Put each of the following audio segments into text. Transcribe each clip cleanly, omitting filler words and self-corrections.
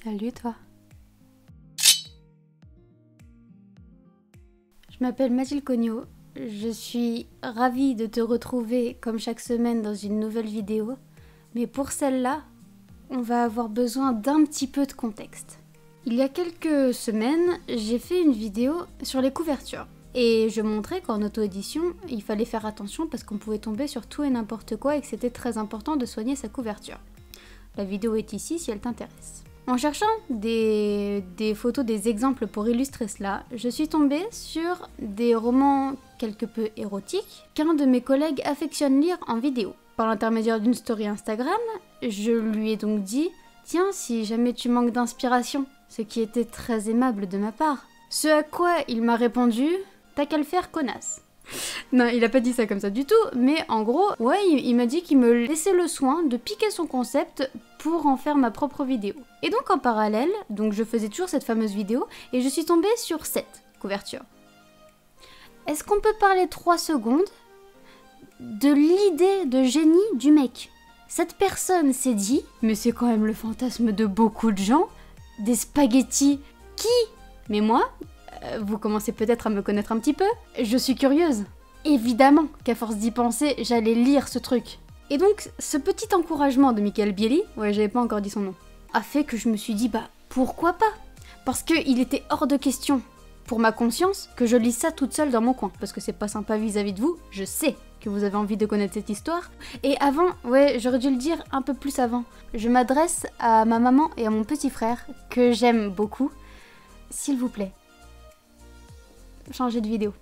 Salut toi. Je m'appelle Mathilde Cognot. Je suis ravie de te retrouver comme chaque semaine dans une nouvelle vidéo. Mais pour celle-là, on va avoir besoin d'un petit peu de contexte. Il y a quelques semaines, j'ai fait une vidéo sur les couvertures. Et je montrais qu'en auto-édition, il fallait faire attention parce qu'on pouvait tomber sur tout et n'importe quoi et que c'était très important de soigner sa couverture. La vidéo est ici si elle t'intéresse. En cherchant des photos, des exemples pour illustrer cela, je suis tombée sur des romans quelque peu érotiques qu'un de mes collègues affectionne lire en vidéo. Par l'intermédiaire d'une story Instagram, je lui ai donc dit « Tiens, si jamais tu manques d'inspiration », ce qui était très aimable de ma part. Ce à quoi il m'a répondu « T'as qu'à le faire, connasse ». Non, il a pas dit ça comme ça du tout, mais en gros, ouais, il m'a dit qu'il me laissait le soin de piquer son concept pour en faire ma propre vidéo. Et donc en parallèle, donc je faisais toujours cette fameuse vidéo, et je suis tombée sur cette couverture. Est-ce qu'on peut parler 3 secondes de l'idée de génie du mec? Cette personne s'est dit, mais c'est quand même le fantasme de beaucoup de gens, des spaghettis qui? Mais moi, vous commencez peut-être à me connaître un petit peu, je suis curieuse. Évidemment qu'à force d'y penser, j'allais lire ce truc. Et donc, ce petit encouragement de Michael Bieli, ouais, j'avais pas encore dit son nom, a fait que je me suis dit, bah, pourquoi pas? Parce qu'il était hors de question, pour ma conscience, que je lise ça toute seule dans mon coin. Parce que c'est pas sympa vis-à-vis de vous, je sais que vous avez envie de connaître cette histoire. Et avant, ouais, j'aurais dû le dire un peu plus avant, je m'adresse à ma maman et à mon petit frère, que j'aime beaucoup. S'il vous plaît, changez de vidéo.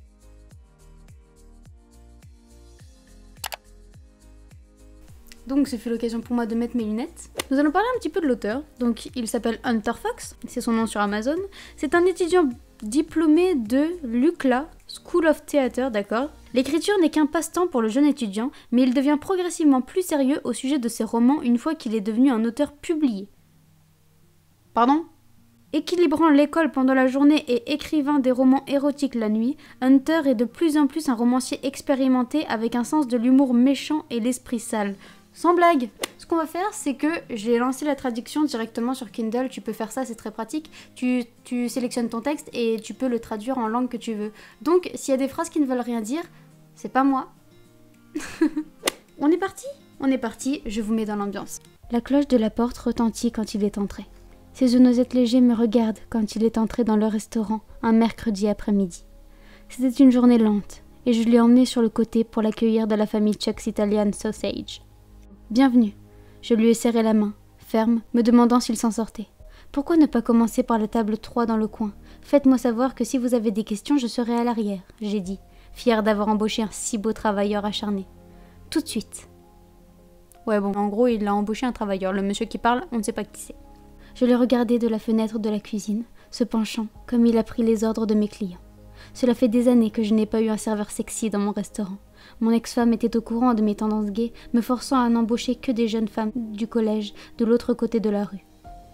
Donc ce fut l'occasion pour moi de mettre mes lunettes. Nous allons parler un petit peu de l'auteur. Donc il s'appelle Hunter Fox, c'est son nom sur Amazon. C'est un étudiant diplômé de l'UCLA School of Theatre, d'accord. L'écriture n'est qu'un passe-temps pour le jeune étudiant, mais il devient progressivement plus sérieux au sujet de ses romans une fois qu'il est devenu un auteur publié. Pardon ? Équilibrant l'école pendant la journée et écrivant des romans érotiques la nuit, Hunter est de plus en plus un romancier expérimenté avec un sens de l'humour méchant et l'esprit sale. Sans blague. Ce qu'on va faire, c'est que j'ai lancé la traduction directement sur Kindle. Tu peux faire ça, c'est très pratique. Tu sélectionnes ton texte et tu peux le traduire en langue que tu veux. Donc, s'il y a des phrases qui ne veulent rien dire, c'est pas moi. On est parti ? On est parti, je vous mets dans l'ambiance. La cloche de la porte retentit quand il est entré. Ses onosettes légers me regardent quand il est entré dans le restaurant un mercredi après-midi. C'était une journée lente, et je l'ai emmené sur le côté pour l'accueillir de la famille Chuck's Italian Sausage. Bienvenue. Je lui ai serré la main, ferme, me demandant s'il s'en sortait. Pourquoi ne pas commencer par la table 3 dans le coin? Faites-moi savoir que si vous avez des questions, je serai à l'arrière, j'ai dit, fière d'avoir embauché un si beau travailleur acharné. Tout de suite. Ouais bon, en gros, il a embauché un travailleur. Le monsieur qui parle, on ne sait pas qui c'est. Je l'ai regardé de la fenêtre de la cuisine, se penchant, comme il a pris les ordres de mes clients. Cela fait des années que je n'ai pas eu un serveur sexy dans mon restaurant. Mon ex-femme était au courant de mes tendances gays, me forçant à n'embaucher que des jeunes femmes du collège, de l'autre côté de la rue.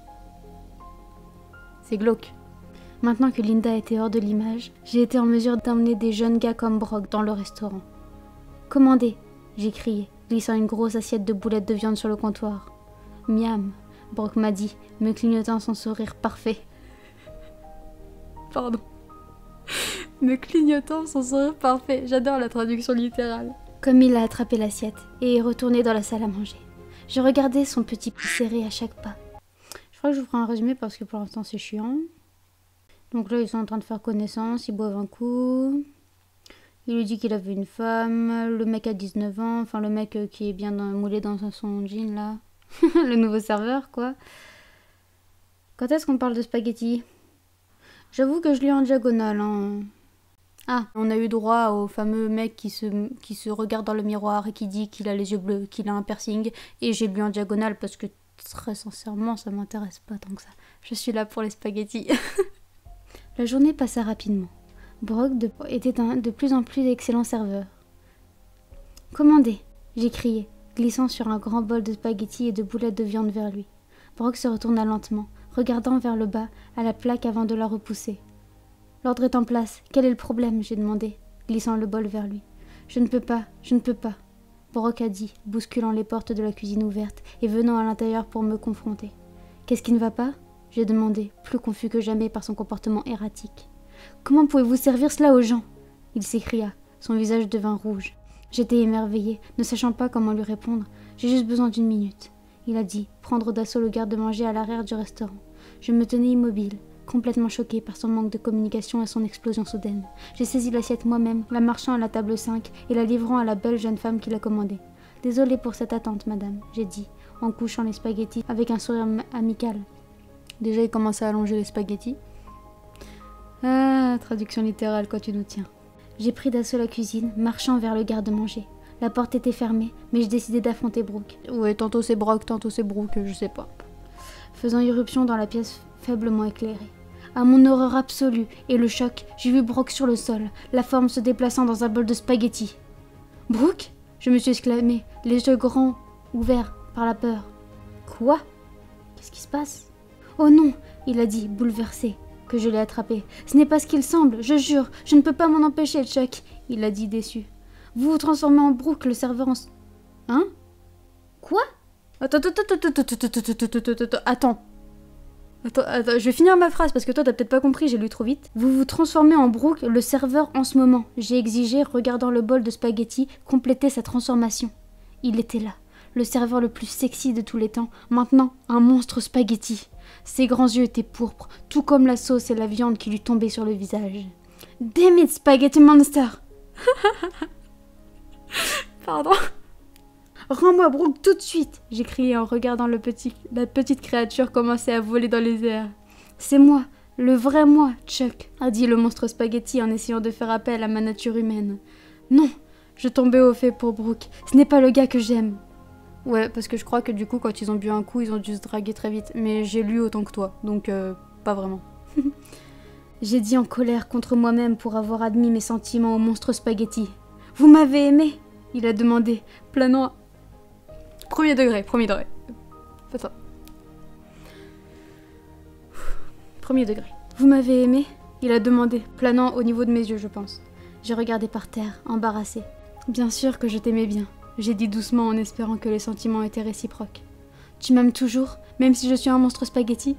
C'est glauque. Maintenant que Linda était hors de l'image, j'ai été en mesure d'emmener des jeunes gars comme Brock dans le restaurant. « Commandez !» j'ai crié, glissant une grosse assiette de boulettes de viande sur le comptoir. « Miam !» Brock m'a dit, me clignotant son sourire parfait. Pardon. Me clignotant son sourire parfait. J'adore la traduction littérale. Comme il a attrapé l'assiette et est retourné dans la salle à manger. Je regardais son petit pied serré à chaque pas. Je crois que je vous ferai un résumé parce que pour l'instant c'est chiant. Donc là ils sont en train de faire connaissance, ils boivent un coup. Il lui dit qu'il avait une femme, le mec a 19 ans, enfin le mec qui est bien moulé dans son jean là. Le nouveau serveur, quoi. Quand est-ce qu'on parle de spaghetti? J'avoue que je lis en diagonale, hein. Ah, on a eu droit au fameux mec qui se regarde dans le miroir et qui dit qu'il a les yeux bleus, qu'il a un piercing. Et j'ai lu en diagonale parce que, très sincèrement, ça m'intéresse pas tant que ça. Je suis là pour les spaghettis. La journée passa rapidement. Brock était de plus en plus d'excellents serveurs. « Commandez !» j'ai crié, glissant sur un grand bol de spaghettis et de boulettes de viande vers lui. Brock se retourna lentement, regardant vers le bas, à la plaque avant de la repousser. « L'ordre est en place. Quel est le problème ?» j'ai demandé, glissant le bol vers lui. « Je ne peux pas, je ne peux pas. » Brock a dit, bousculant les portes de la cuisine ouverte et venant à l'intérieur pour me confronter. Qu'est-ce qui ne va pas? J'ai demandé, plus confus que jamais par son comportement erratique. Comment pouvez-vous servir cela aux gens? Il s'écria. Son visage devint rouge. J'étais émerveillée, ne sachant pas comment lui répondre. J'ai juste besoin d'une minute. Il a dit, prendre d'assaut le garde-manger à l'arrière du restaurant. Je me tenais immobile, complètement choquée par son manque de communication et son explosion soudaine. J'ai saisi l'assiette moi-même, la marchant à la table 5 et la livrant à la belle jeune femme qui l'a commandée. « Désolée pour cette attente, madame, » j'ai dit, en couchant les spaghettis avec un sourire amical. Déjà, il commençait à allonger les spaghettis. Ah, traduction littérale, quand tu nous tiens. J'ai pris d'assaut la cuisine, marchant vers le garde-manger. La porte était fermée, mais je décidai d'affronter Brooke. Ouais, tantôt c'est Brock, tantôt c'est Brooke, je sais pas. Faisant irruption dans la pièce faiblement éclairée. À mon horreur absolue et le choc, j'ai vu Brooke sur le sol, la forme se déplaçant dans un bol de spaghettis. « Brooke ?» Je me suis exclamée, les yeux grands, ouverts par la peur. « Quoi? Qu'est-ce qui se passe ?»« Oh non !» il a dit, bouleversé, que je l'ai attrapé. « Ce n'est pas ce qu'il semble, je jure, je ne peux pas m'en empêcher, Chuck !» il a dit déçu. « Vous vous transformez en Brooke, le serveur en... Hein? Quoi? Attends, je vais finir ma phrase parce que toi t'as peut-être pas compris, j'ai lu trop vite. Vous vous transformez en Brooke, le serveur en ce moment. J'ai exigé, regardant le bol de spaghettis, compléter sa transformation. Il était là, le serveur le plus sexy de tous les temps, maintenant un monstre spaghetti. Ses grands yeux étaient pourpres, tout comme la sauce et la viande qui lui tombaient sur le visage. Damn it, Spaghetti Monster! Pardon. Rends-moi Brooke tout de suite, j'ai crié en regardant la petite créature commencer à voler dans les airs. C'est moi, le vrai moi, Chuck, a dit le monstre spaghetti en essayant de faire appel à ma nature humaine. Non, je tombais au fait pour Brooke, ce n'est pas le gars que j'aime. Ouais, parce que je crois que du coup, quand ils ont bu un coup, ils ont dû se draguer très vite. Mais j'ai lu autant que toi, donc pas vraiment. J'ai dit en colère contre moi-même pour avoir admis mes sentiments au monstre spaghetti. Vous m'avez aimé? Il a demandé, planant... Premier degré. Attends. Premier degré. Vous m'avez aimé? Il a demandé, planant au niveau de mes yeux, je pense. J'ai regardé par terre, embarrassée. Bien sûr que je t'aimais bien. J'ai dit doucement en espérant que les sentiments étaient réciproques. Tu m'aimes toujours, même si je suis un monstre spaghetti?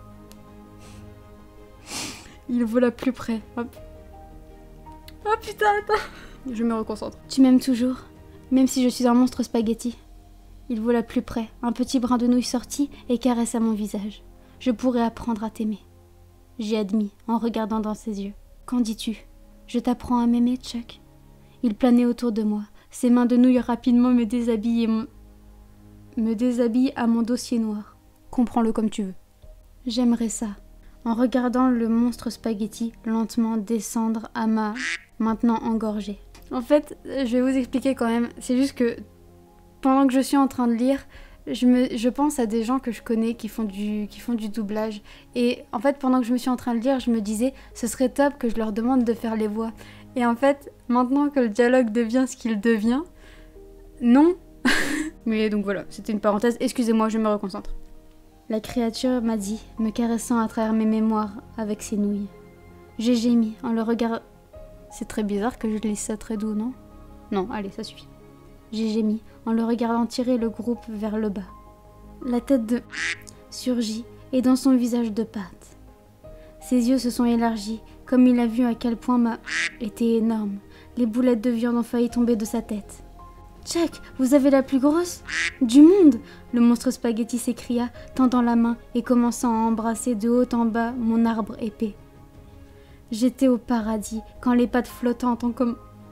Il vola plus près. Hop. Oh putain, attends. Je me reconcentre. Tu m'aimes toujours, même si je suis un monstre spaghetti? Il vola plus près, un petit brin de nouille sortit et caressa mon visage. Je pourrais apprendre à t'aimer. J'ai admis, en regardant dans ses yeux. Qu'en dis-tu? Je t'apprends à m'aimer, Chuck? Il planait autour de moi. Ses mains de nouille rapidement me déshabillent à mon dossier noir. Comprends-le comme tu veux. J'aimerais ça. En regardant le monstre spaghetti lentement descendre à ma... maintenant engorgée. En fait, je vais vous expliquer quand même. C'est juste que pendant que je suis en train de lire, je pense à des gens que je connais qui font du doublage. Et en fait, pendant que je me suis en train de lire, je me disais, ce serait top que je leur demande de faire les voix. Et en fait, maintenant que le dialogue devient ce qu'il devient, non. Mais donc voilà, c'était une parenthèse. Excusez-moi, je me reconcentre. La créature m'a dit, me caressant à travers mes mémoires avec ses nouilles. J'ai gémi en le regardant... C'est très bizarre que je lise ça très doux, non? Non, allez, ça suffit. J'ai gémi en le regardant tirer le groupe vers le bas. La tête de... surgit et dans son visage de pâte. Ses yeux se sont élargis, comme il a vu à quel point ma... était énorme. Les boulettes de viande ont failli tomber de sa tête. « Chuck, vous avez la plus grosse du monde !» Le monstre spaghetti s'écria, tendant la main et commençant à embrasser de haut en bas mon arbre épais. J'étais au paradis quand les pattes flottantes ont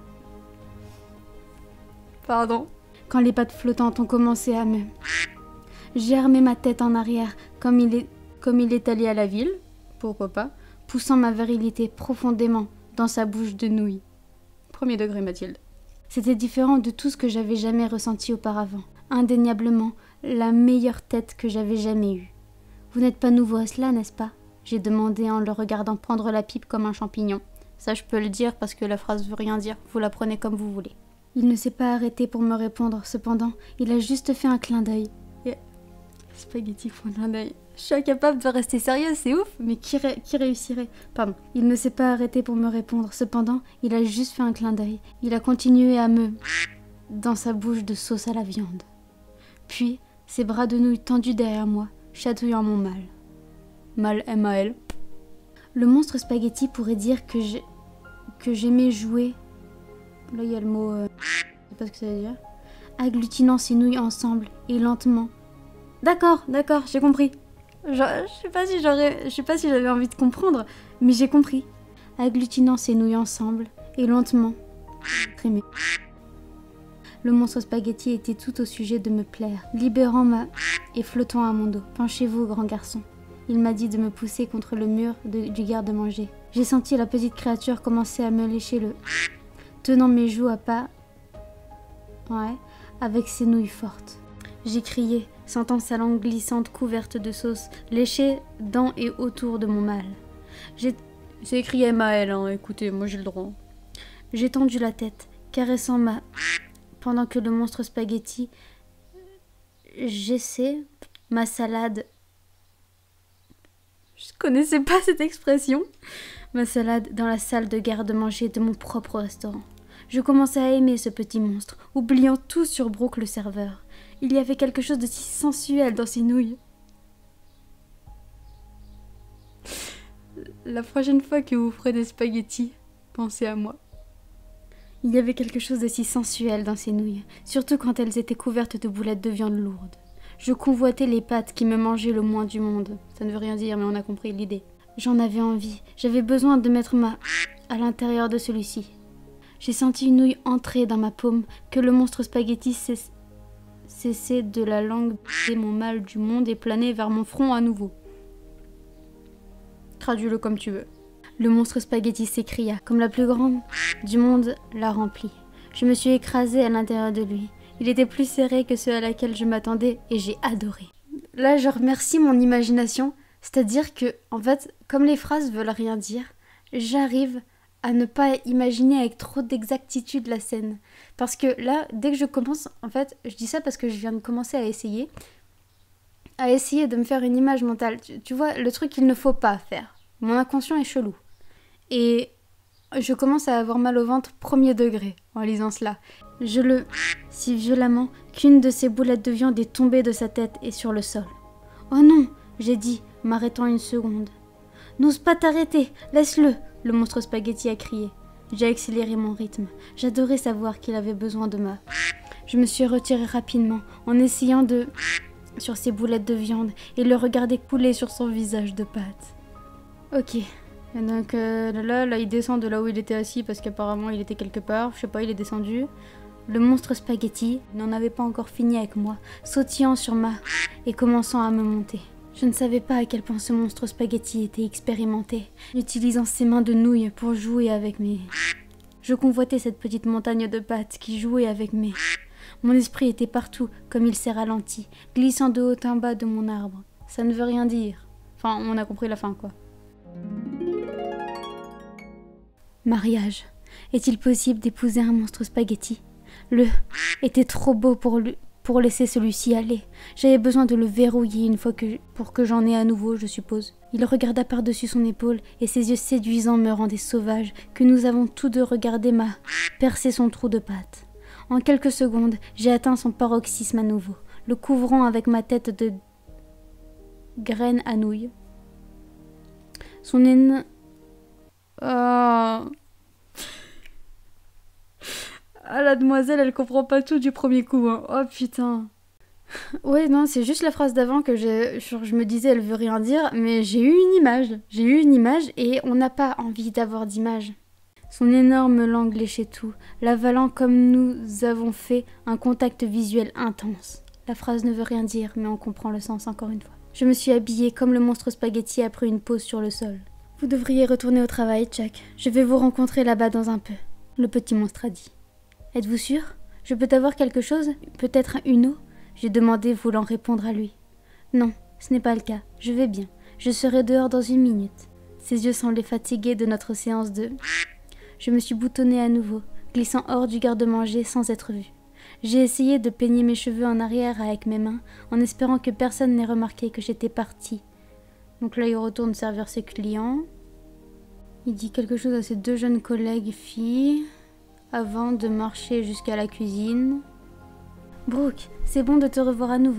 Quand les pattes flottantes ont commencé à me... J'ai armé ma tête en arrière comme il est allé à la ville, pourquoi pas, poussant ma virilité profondément dans sa bouche de nouilles. Premier degré, Mathilde. C'était différent de tout ce que j'avais jamais ressenti auparavant. Indéniablement, la meilleure tête que j'avais jamais eue. Vous n'êtes pas nouveau à cela, n'est-ce pas? J'ai demandé en le regardant prendre la pipe comme un champignon. Ça, je peux le dire parce que la phrase veut rien dire. Vous la prenez comme vous voulez. Il ne s'est pas arrêté pour me répondre. Cependant, il a juste fait un clin d'œil. Spaghetti font un clin d'œil. Je suis incapable de rester sérieuse, c'est ouf. Mais qui réussirait? Pardon. Il ne s'est pas arrêté pour me répondre. Cependant, il a juste fait un clin d'œil. Il a continué à me... dans sa bouche de sauce à la viande. Puis, ses bras de nouilles tendus derrière moi, chatouillant mon mal. Mal M-A-L. Le monstre spaghetti pourrait dire que j'aimais jouer. Là, il y a le mot... je sais pas ce que ça veut dire. Agglutinant ses nouilles ensemble et lentement. D'accord, j'ai compris. Je sais pas si j'avais envie de comprendre, mais j'ai compris. Agglutinant ses nouilles ensemble et lentement. Crémé. Le monstre spaghetti était tout au sujet de me plaire, libérant et flottant à mon dos. Penchez-vous, grand garçon. Il m'a dit de me pousser contre le mur du garde-manger. J'ai senti la petite créature commencer à me lécher tenant mes joues à pas. Ouais, avec ses nouilles fortes. J'ai crié, sentant sa langue glissante couverte de sauce, lécher dans et autour de mon mal. C'est écrit M-A-L, hein, écoutez, moi j'ai le droit. J'ai tendu la tête, caressant pendant que le monstre spaghetti j'essaie ma salade. Je connaissais pas cette expression. Ma salade dans la salle de garde-manger de mon propre restaurant. Je commençais à aimer ce petit monstre, oubliant tout sur Brooke le serveur. Il y avait quelque chose de si sensuel dans ses nouilles. La prochaine fois que vous ferez des spaghettis, pensez à moi. Il y avait quelque chose de si sensuel dans ses nouilles, surtout quand elles étaient couvertes de boulettes de viande lourdes. Je convoitais les pâtes qui me mangeaient le moins du monde. Ça ne veut rien dire, mais on a compris l'idée. J'en avais envie. J'avais besoin de mettre à l'intérieur de celui-ci. J'ai senti une nouille entrer dans ma paume, que le monstre spaghetti cessait de la langue et mon mal du monde et planait vers mon front à nouveau. Traduis-le comme tu veux. Le monstre spaghetti s'écria, comme la plus grande du monde la remplit. Je me suis écrasée à l'intérieur de lui. Il était plus serré que ceux à laquelle je m'attendais et j'ai adoré. Là, je remercie mon imagination, c'est-à-dire que, en fait, comme les phrases veulent rien dire, j'arrive à ne pas imaginer avec trop d'exactitude la scène. Parce que là, dès que je commence, en fait, je dis ça parce que je viens de commencer à essayer de me faire une image mentale. Tu vois, le truc qu'il ne faut pas faire. Mon inconscient est chelou. Et je commence à avoir mal au ventre premier degré en lisant cela. Je le si violemment qu'une de ces boulettes de viande est tombée de sa tête et sur le sol. « Oh non !» j'ai dit, m'arrêtant une seconde. « N'ose pas t'arrêter, laisse-le !» le monstre spaghetti a crié. J'ai accéléré mon rythme. J'adorais savoir qu'il avait besoin de moi. Je me suis retirée rapidement en essayant sur ses boulettes de viande et le regarder couler sur son visage de pâte. Ok. Et donc là, il descend de là où il était assis parce qu'apparemment il était quelque part. Je sais pas, il est descendu. Le monstre spaghetti n'en avait pas encore fini avec moi, sautillant sur et commençant à me monter. Je ne savais pas à quel point ce monstre spaghetti était expérimenté, utilisant ses mains de nouilles pour jouer avec Je convoitais cette petite montagne de pâtes qui jouait avec Mon esprit était partout, comme il s'est ralenti, glissant de haut en bas de mon arbre. Ça ne veut rien dire. Enfin, on a compris la fin, quoi. Mariage. Est-il possible d'épouser un monstre spaghetti? était trop beau pour laisser celui-ci aller. J'avais besoin de le verrouiller pour que j'en ai à nouveau, je suppose. Il regarda par-dessus son épaule et ses yeux séduisants me rendaient sauvage que nous avons tous deux regardé percer son trou de pâte. En quelques secondes, j'ai atteint son paroxysme à nouveau, le couvrant avec ma tête de graine à nouilles. Son énorme... Ah, la demoiselle, elle comprend pas tout du premier coup, hein. Oh putain. Ouais, non, c'est juste la phrase d'avant que je me disais, elle veut rien dire, mais j'ai eu une image et on n'a pas envie d'avoir d'image. Son énorme langue léchait tout, l'avalant comme nous avons fait un contact visuel intense. La phrase ne veut rien dire, mais on comprend le sens encore une fois. Je me suis habillée comme le monstre spaghetti après une pause sur le sol. Vous devriez retourner au travail, Chuck. Je vais vous rencontrer là-bas dans un peu. Le petit monstre a dit. Êtes-vous sûr? Je peux t'avoir quelque chose? Peut-être une eau? J'ai demandé, voulant répondre à lui. Non, ce n'est pas le cas. Je vais bien. Je serai dehors dans 1 minute. Ses yeux semblaient fatigués de notre séance de... Je me suis boutonnée à nouveau, glissant hors du garde-manger sans être vue. J'ai essayé de peigner mes cheveux en arrière avec mes mains, en espérant que personne n'ait remarqué que j'étais partie. Donc là, il retourne servir ses clients. Il dit quelque chose à ses 2 jeunes collègues filles... avant de marcher jusqu'à la cuisine. « Brooke, c'est bon de te revoir à nouveau.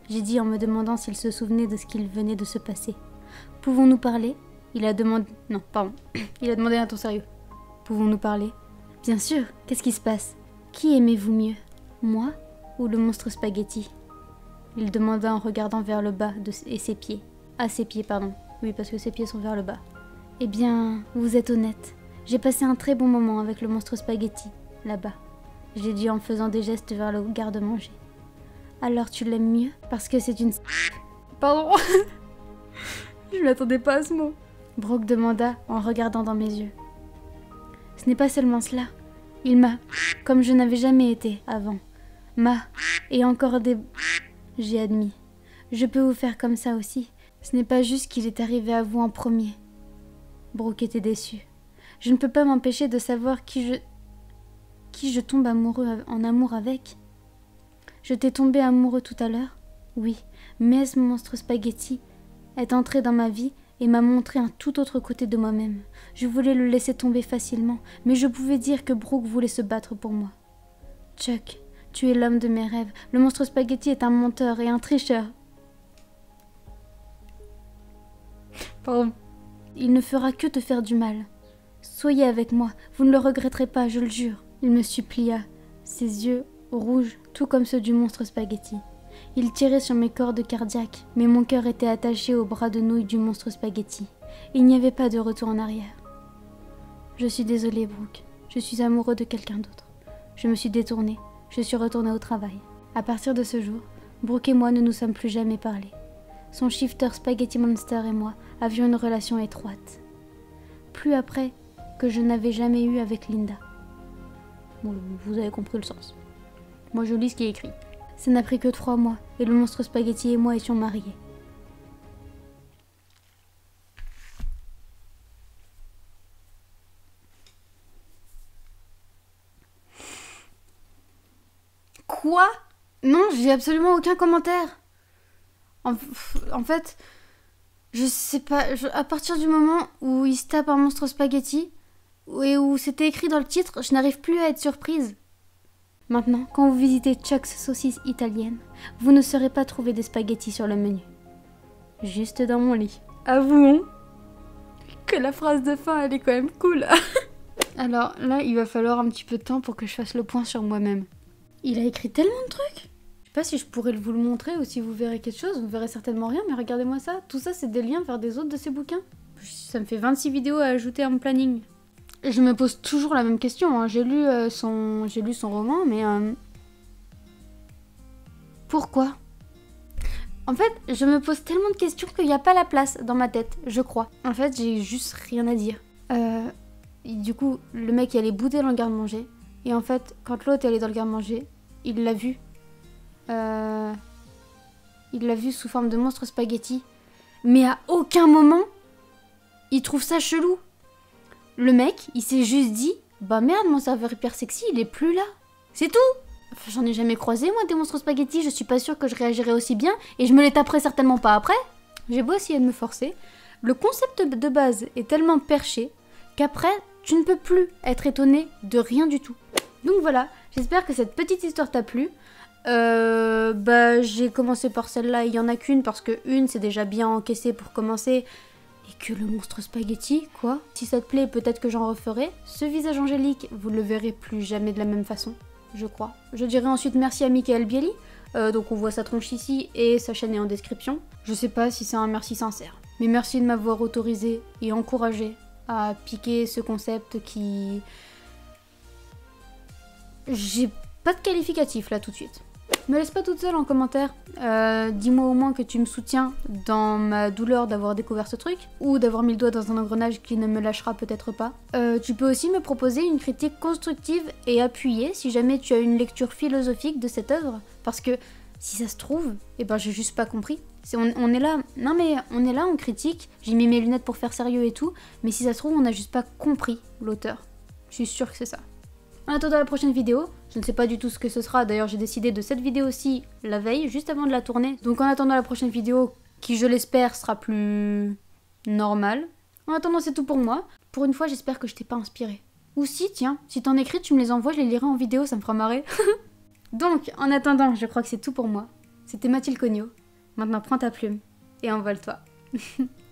J'ai dit en me demandant s'il se souvenait de ce qu'il venait de se passer. Pouvons-nous parler? Il a demandé... Non, pardon. Il a demandé un ton sérieux. Pouvons-nous parler? Bien sûr, qu'est-ce qui se passe? Qui aimez-vous mieux? Moi ou le monstre spaghetti? Il demanda en regardant vers le bas et ses pieds. Ah, ses pieds, pardon. Oui, parce que ses pieds sont vers le bas. Eh bien, vous êtes honnête. J'ai passé un très bon moment avec le monstre spaghetti, là-bas. J'ai dit en faisant des gestes vers le garde-manger. Alors tu l'aimes mieux? Parce que c'est une... Pardon. Je m'attendais pas à ce mot. Brooke demanda en regardant dans mes yeux. Ce n'est pas seulement cela. Il m'a, comme je n'avais jamais été avant. Et encore des... J'ai admis. Je peux vous faire comme ça aussi. Ce n'est pas juste qu'il est arrivé à vous en premier. Brooke était déçu. Je ne peux pas m'empêcher de savoir qui je tombe en amour avec. Je t'ai tombé amoureux tout à l'heure? Oui, mais ce monstre spaghetti est entré dans ma vie et m'a montré un tout autre côté de moi-même. Je voulais le laisser tomber facilement, mais je pouvais dire que Brooke voulait se battre pour moi. Chuck, tu es l'homme de mes rêves. Le monstre spaghetti est un menteur et un tricheur. Pardon. Il ne fera que te faire du mal. Soyez avec moi, vous ne le regretterez pas, je le jure. Il me supplia, ses yeux rouges, tout comme ceux du monstre spaghetti. Il tirait sur mes cordes cardiaques, mais mon cœur était attaché au bras de nouilles du monstre spaghetti. Il n'y avait pas de retour en arrière. Je suis désolée, Brooke. Je suis amoureux de quelqu'un d'autre. Je me suis détournée. Je suis retournée au travail. À partir de ce jour, Brooke et moi ne nous sommes plus jamais parlé. Son shifter Spaghetti Monster et moi avions une relation étroite. Plus après que je n'avais jamais eu avec Linda. Bon, vous avez compris le sens. Moi je lis ce qui est écrit. Ça n'a pris que 3 mois et le monstre spaghetti et moi étions mariés. Quoi? Non, j'ai absolument aucun commentaire. En fait, je sais pas, à partir du moment où il se tape un monstre spaghetti, et où c'était écrit dans le titre, je n'arrive plus à être surprise. Maintenant, quand vous visitez Chuck's saucisse italienne, vous ne saurez pas trouver des spaghettis sur le menu. Juste dans mon lit. Avouons que la phrase de fin, elle est quand même cool. Alors là, il va falloir un petit peu de temps pour que je fasse le point sur moi-même. Il a écrit tellement de trucs. Je sais pas si je pourrais vous le montrer ou si vous verrez quelque chose. Vous verrez certainement rien, mais regardez-moi ça. Tout ça, c'est des liens vers des autres de ces bouquins. Ça me fait 26 vidéos à ajouter à mon planning. Je me pose toujours la même question, hein. J'ai lu son roman, mais... Pourquoi? En fait, je me pose tellement de questions qu'il n'y a pas la place dans ma tête, je crois. En fait, j'ai juste rien à dire. Du coup, le mec il allait bouder dans le garde-manger. Et en fait, quand l'autre est allé dans le garde-manger, il l'a vu. Il l'a vu sous forme de monstre spaghetti. Mais à aucun moment, il trouve ça chelou. Le mec, il s'est juste dit, bah merde, mon serveur hyper sexy, il est plus là. C'est tout. Enfin, j'en ai jamais croisé, moi, des monstres spaghetti. Je suis pas sûre que je réagirais aussi bien. Et je me les taperais certainement pas après. J'ai beau essayer de me forcer. Le concept de base est tellement perché qu'après, tu ne peux plus être étonné de rien du tout. Donc voilà, j'espère que cette petite histoire t'a plu. J'ai commencé par celle-là, il y en a qu'une parce que une c'est déjà bien encaissé pour commencer. Et que le monstre spaghetti, quoi. Si ça te plaît, peut-être que j'en referai. Ce visage angélique, vous le verrez plus jamais de la même façon, je crois. Je dirai ensuite merci à Michael Bieli. Donc on voit sa tronche ici et sa chaîne est en description. Je sais pas si c'est un merci sincère. Mais merci de m'avoir autorisé et encouragé à piquer ce concept qui... J'ai pas de qualificatif là tout de suite. Me laisse pas toute seule en commentaire. Dis-moi au moins que tu me soutiens dans ma douleur d'avoir découvert ce truc ou d'avoir mis le doigt dans un engrenage qui ne me lâchera peut-être pas. Tu peux aussi me proposer une critique constructive et appuyée si jamais tu as une lecture philosophique de cette œuvre. Parce que si ça se trouve, eh ben j'ai juste pas compris. On est là, non mais on est là, on critique. J'ai mis mes lunettes pour faire sérieux et tout. Mais si ça se trouve, on n'a juste pas compris l'auteur. Je suis sûre que c'est ça. En attendant la prochaine vidéo, je ne sais pas du tout ce que ce sera, d'ailleurs j'ai décidé de cette vidéo-ci la veille, juste avant de la tourner. Donc en attendant la prochaine vidéo, qui je l'espère sera plus normale. En attendant c'est tout pour moi. Pour une fois j'espère que je t'ai pas inspiré. Ou si, tiens, si t'en écris, tu me les envoies, je les lirai en vidéo, ça me fera marrer. Donc en attendant, je crois que c'est tout pour moi. C'était Mathilde Cognot. Maintenant prends ta plume et envole-toi.